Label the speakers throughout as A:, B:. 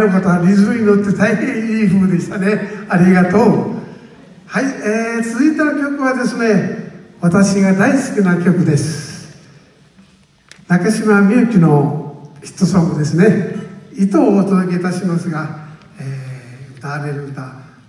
A: の方はリズムに乗って大変いい風でしたね。ありがとう。はい、続いての曲はですね、私が大好きな曲です。中島みゆきのヒットソングですね。糸をお届けいたしますが、歌われる歌。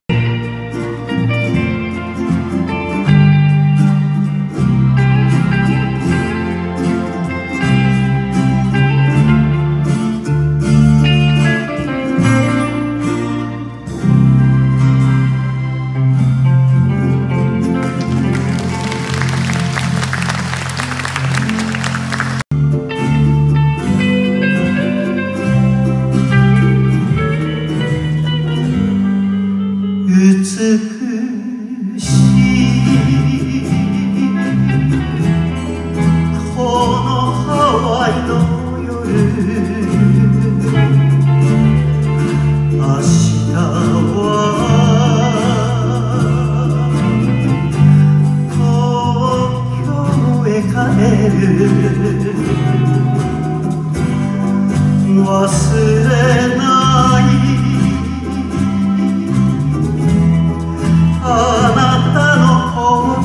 B: 忘れないあなたの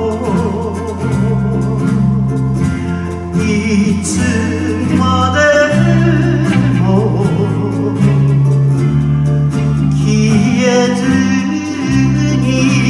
B: ことをいつまでも消えずに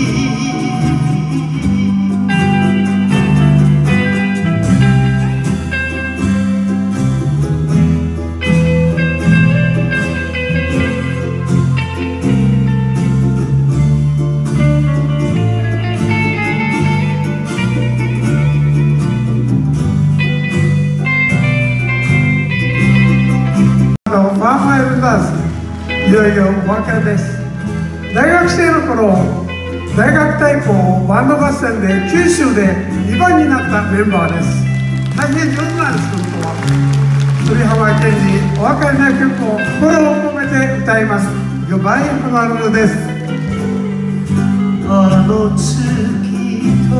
A: いよいよお別れです。大学生の頃、大学対抗バンド合戦で九州で2番になったメンバーです。大変上手なんです、本当は。鳥浜健二、お別れの曲を心を込めて歌います。グッバイホノルルです。
B: あの月と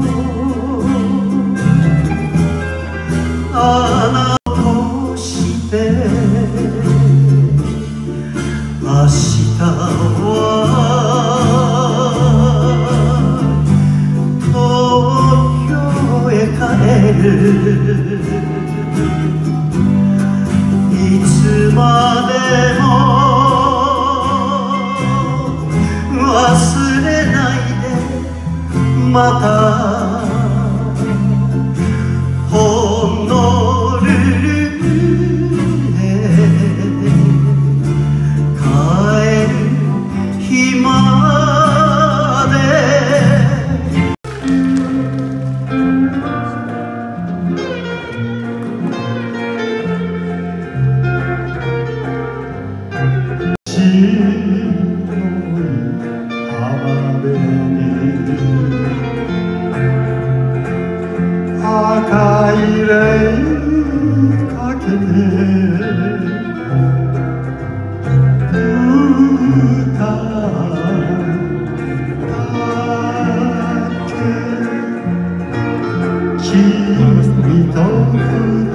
B: あなたとして明日は東京へ帰るいつまでも忘れないでまたホノルルへ赤いレイかけて歌って君と二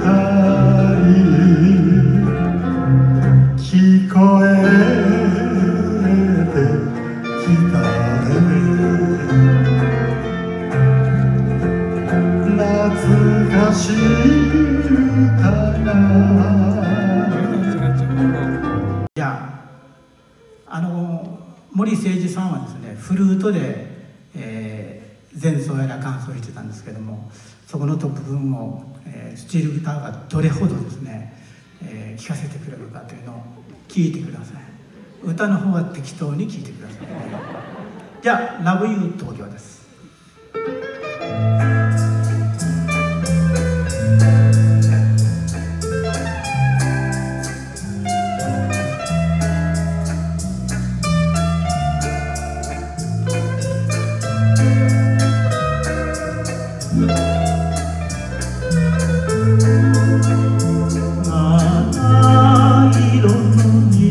B: 人聞こえてきたね懐かしい歌が
C: じゃあ森誠司さんはですねフルートで、前奏やら感想をしてたんですけども、そこの部分を、スチールギターがどれほどですね、聴かせてくれるかというのを聞いてください。歌の方は適当に聴いてください。じゃあ「ラブユー東京」です。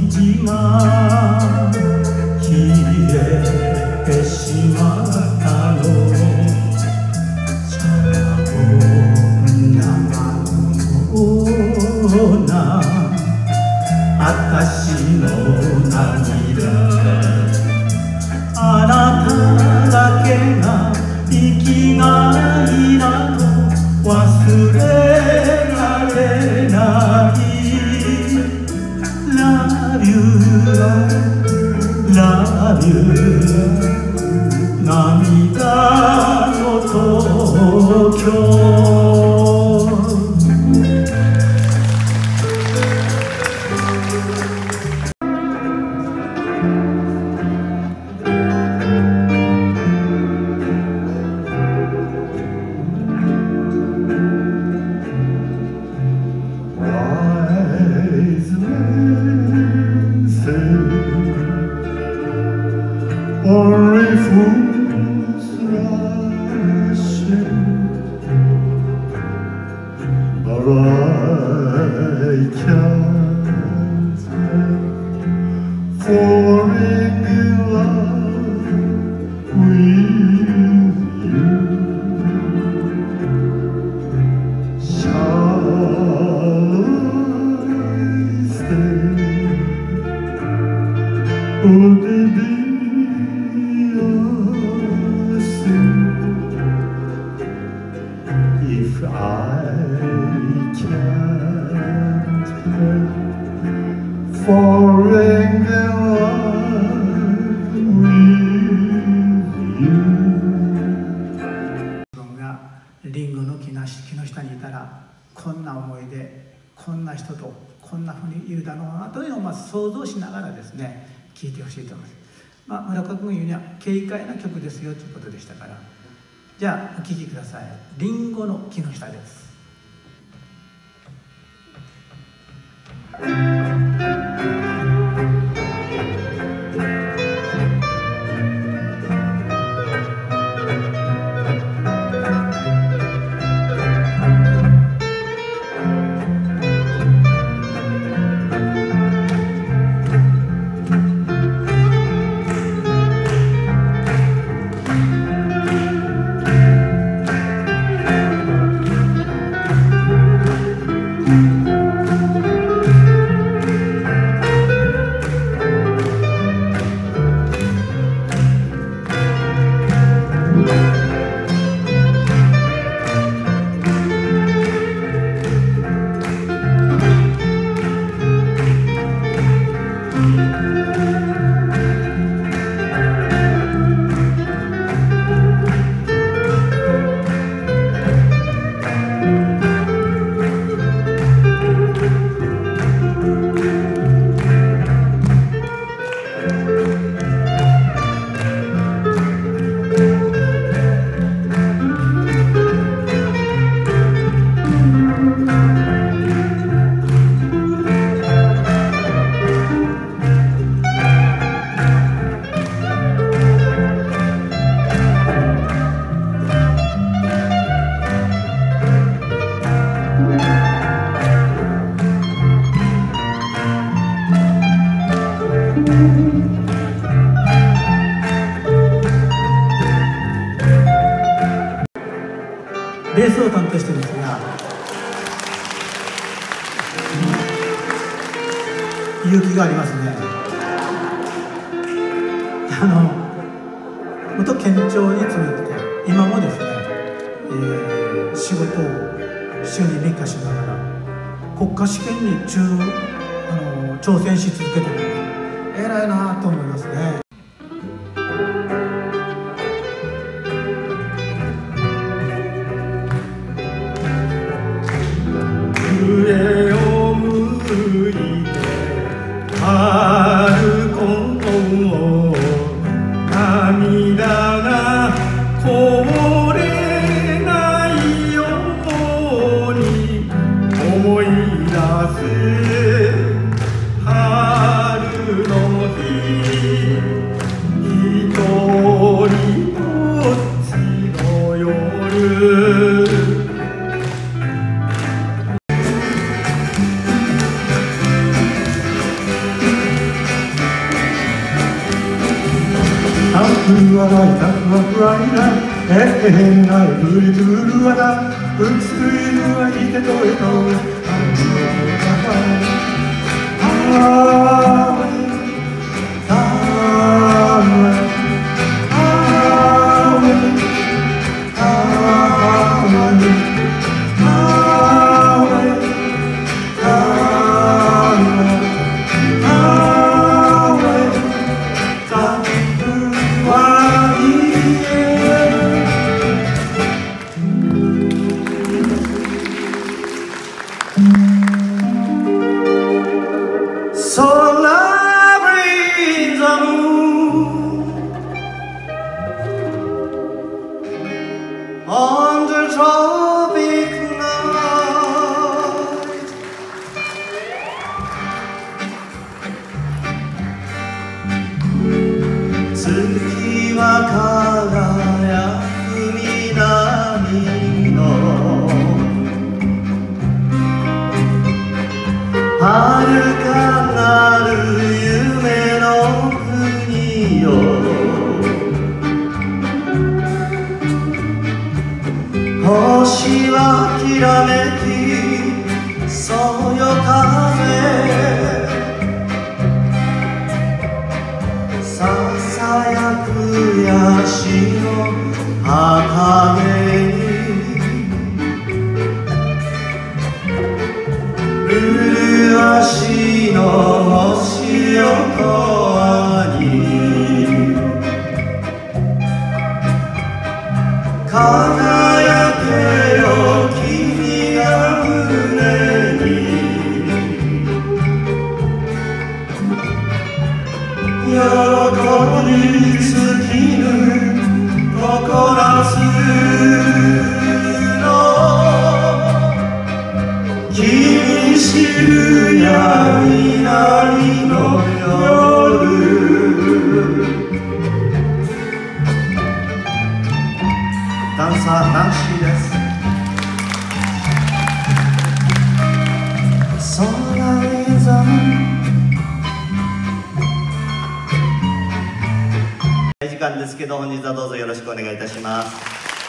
B: 消えてしまった私の涙あなただけが生きがいなの忘れられない Love you Love you 涙の東京Only fools rush in, but I can't help falling in love with you. Shall I stay? Would it be if I can't help falling in love with you
C: 自分がリンゴの木の下にいたらこんな思いでこんな人とこんなふうにいるだろうなというのを想像しながらですね聴いてほしいと思います。村岡君が言うには軽快な曲ですよということでしたから、じゃあお聴きください。リンゴの木の下です。ベースを担当してるんですが、勇気がありますね。元県庁に勤めてて、今もですね、仕事を週に3日しながら国家試験に挑戦し続けてるんです。偉いなと思いますね。
B: 上を向いて歩こう涙がこぼれないように思い出す春の日一人ぼっちの夜
A: ふわらいたふわふわいなえへんなブリブルはなうついるはいてとえとあ
B: 遥かなる夢の国よ、星はきらめきそよ風ささやくヤシの葉陰に麗しの星よ永遠に輝けよ君が胸に喜び尽きぬ心つの君知るやいなりの夜。ダンサーナンシーです。空にざ時間ですけど、本日はどうぞよろしくお願いいたします。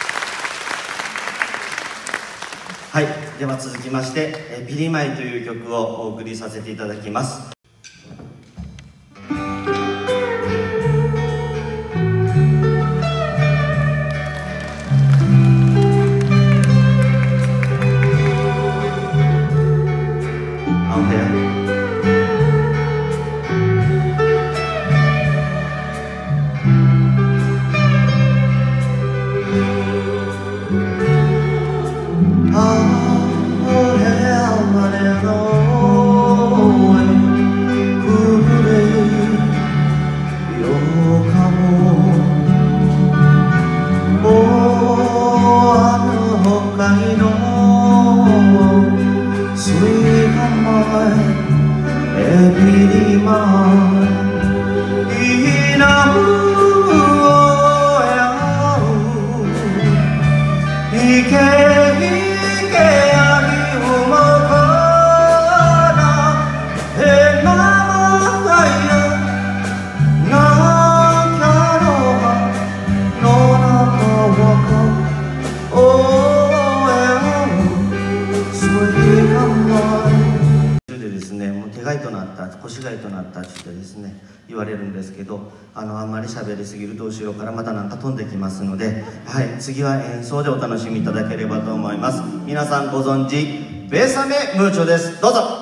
B: はい、では続きまして「ピリマイ」という曲をお送りさせていただきます。腰がいとなったってですね言われるんですけど、あんまり喋りすぎると後ろからまたなんか飛んできますので、はい、次は演奏でお楽しみいただければと思います。皆さんご存知ベーサメムーチョです。どうぞ。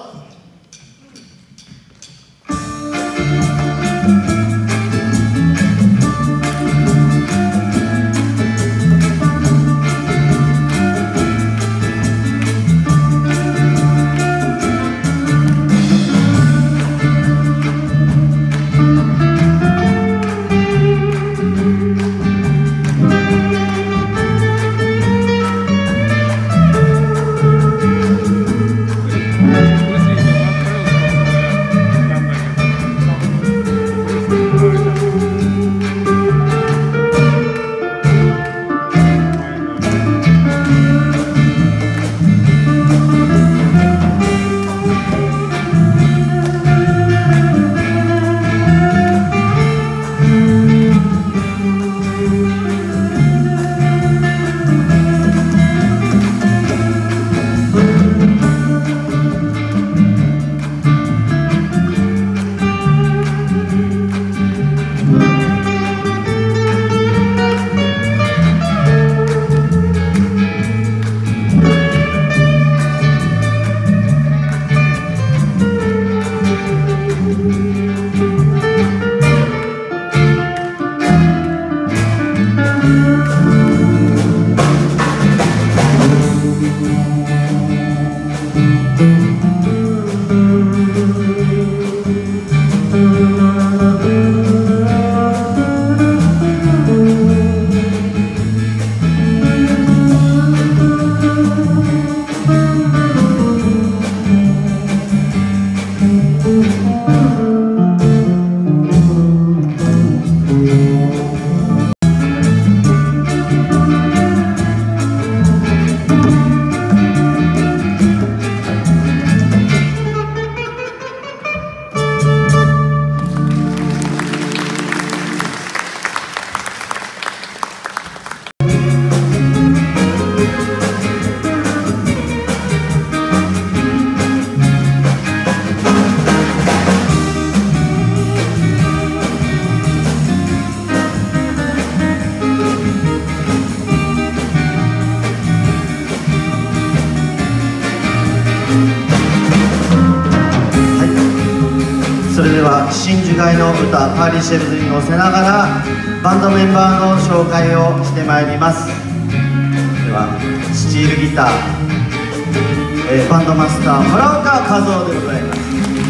B: それでは真珠街の歌パーリーシェルズに乗せながらバンドメンバーの紹介をしてまいります。ではスチールギター、バンドマスター村岡和夫でございます。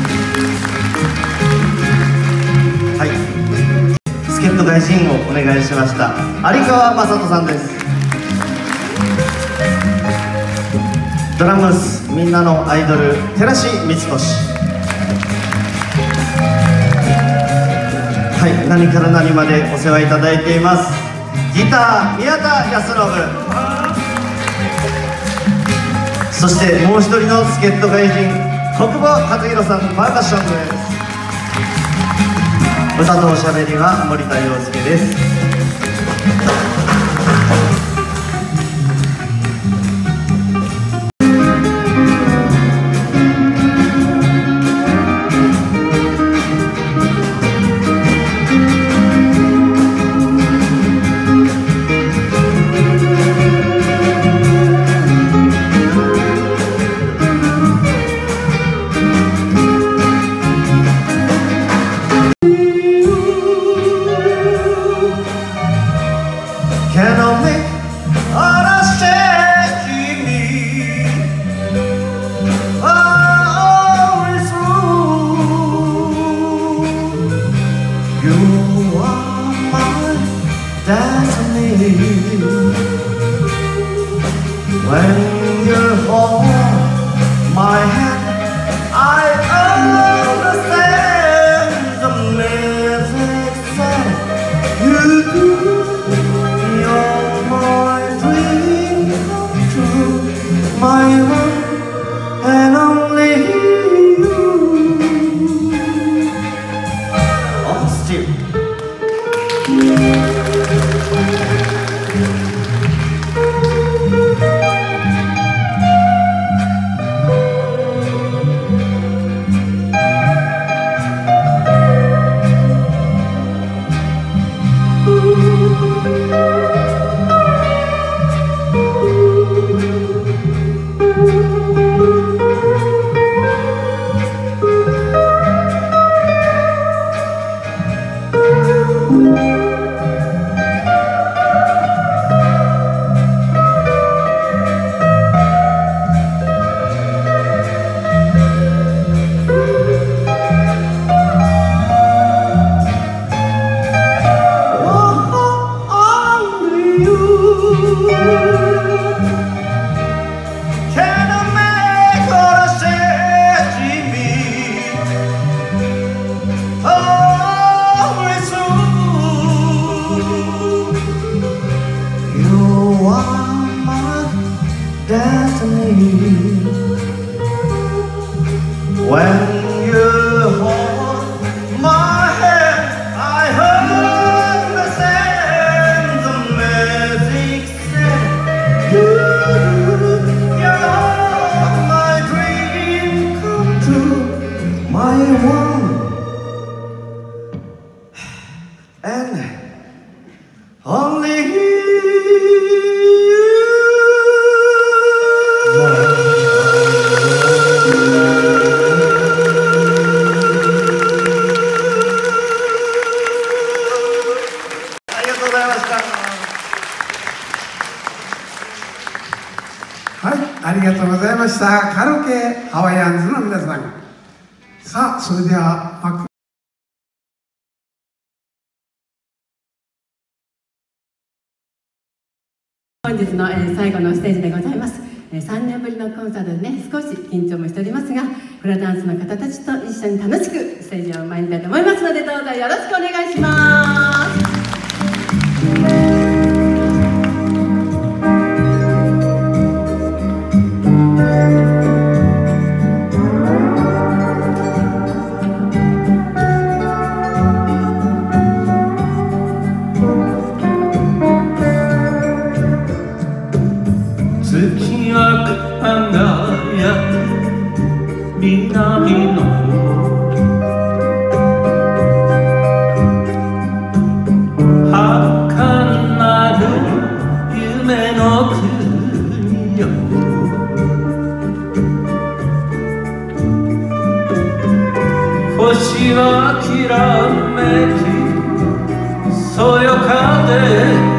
B: はい、助っ人外人をお願いしました有川雅人さんです。ドラムスみんなのアイドル寺師光俊。はい、何から何までお世話いただいていますギター宮田康信、そしてもう一人の助っ人外人国保和弘さんパーカッションです。歌とおしゃべりは森田洋介です。
A: ありがとうございました。カラオケハワイアンズの皆さん。さあ、それでは
D: 本日の最後のステージでございます。3年ぶりのコンサートでね、少し緊張もしておりますが、フラダンスの方たちと一緒に楽しくステージを参りたいと思いますので、どうぞよろしくお願いします。
E: 月が輝く南の星はきらめきそよかで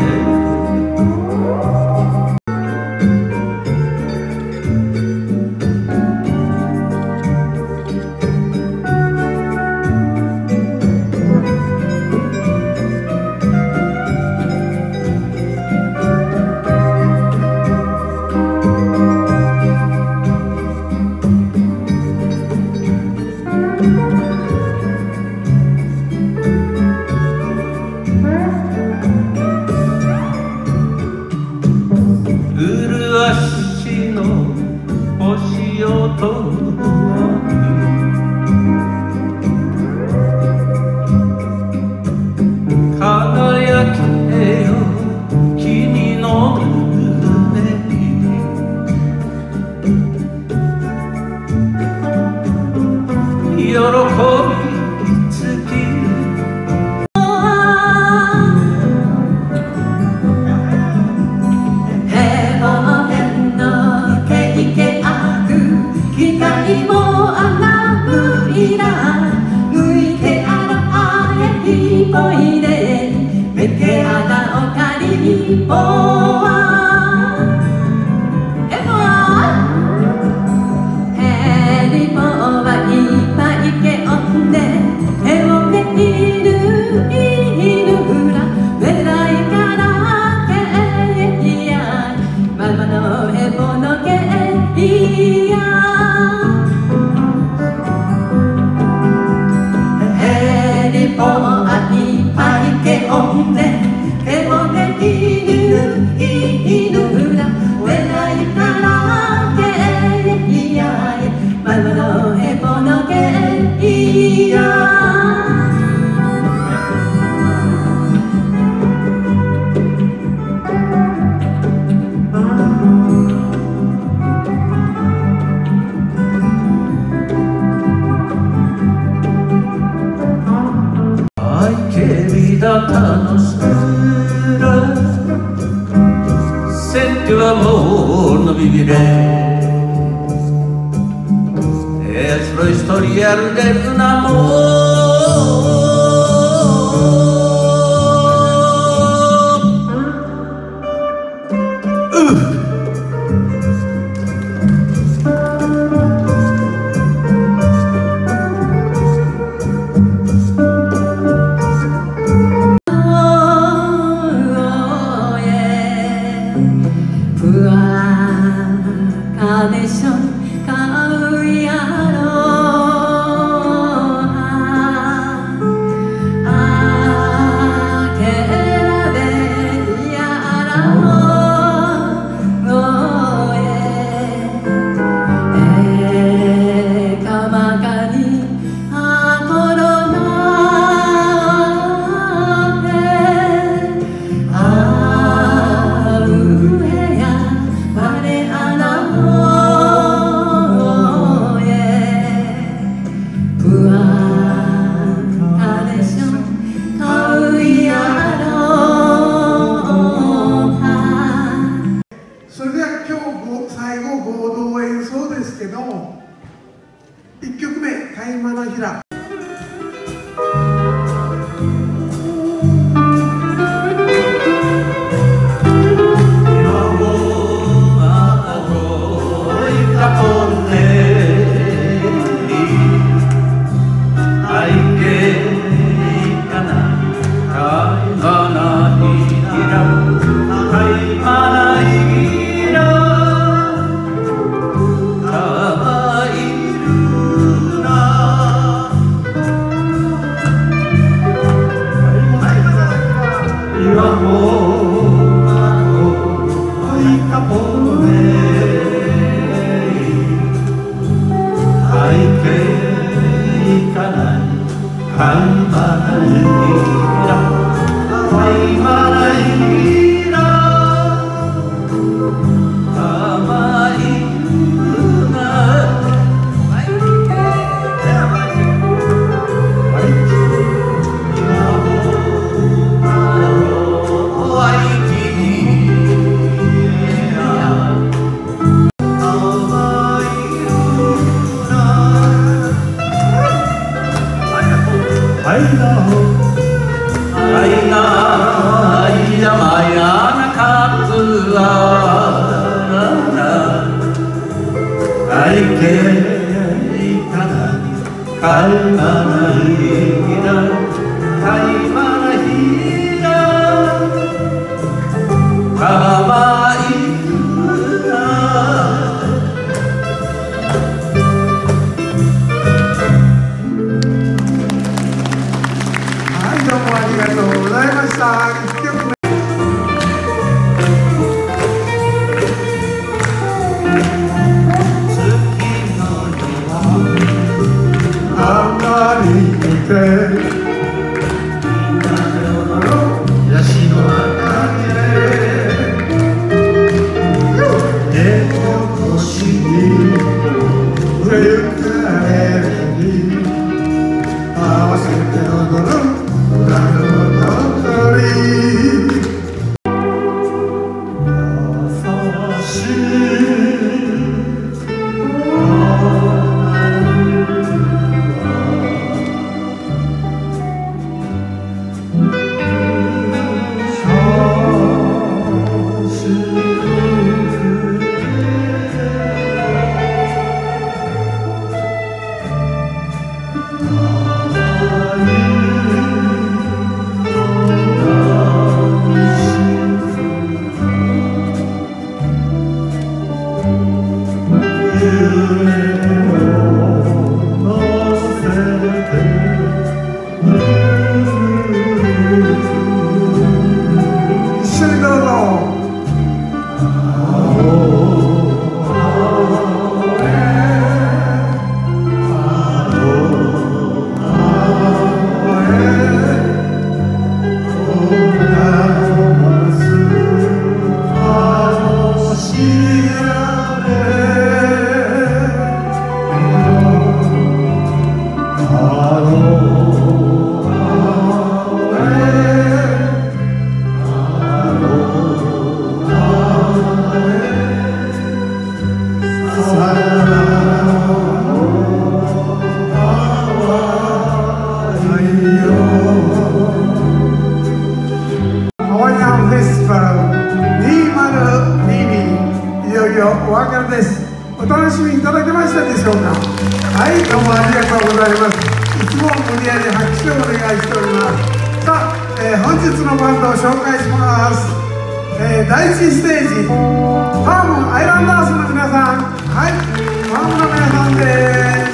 A: お別れです。お楽しみいただけましたでしょうか。はい、どうもありがとうございます。いつも無理やり拍手をお願いしております。さあ、本日のバンドを紹介します。第1ステージ、ファームアイランダースの皆さん、はい、ファームの皆さんです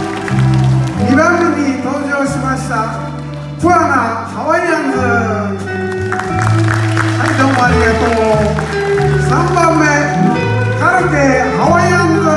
A: 。2番目に登場しましたプアナハワイアンズ、はい、どうもありがとう。3番目カルテハワイアンズ、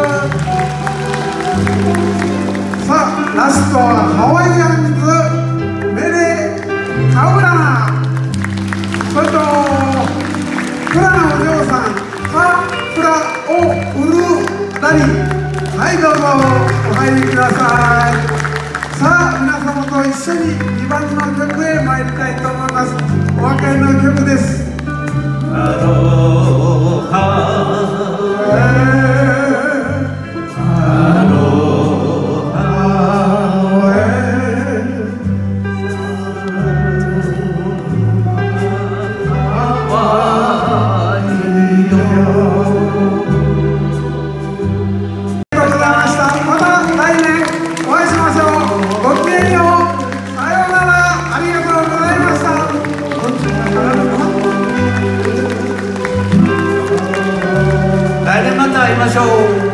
A: さあラストはハワイアンズメレカウラナ、それとプラのお嬢さんカプラオウルダリ、はい、どうぞお入りください。さあ皆様と一緒に2番の曲へ参りたいと思います。お別れの曲です。アロハ
E: 来年また会いましょう。